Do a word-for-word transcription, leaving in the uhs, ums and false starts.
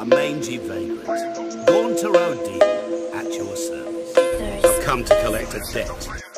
a mangy vagrant. Gaunter O'Dimm, at your service. I've come to collect a debt.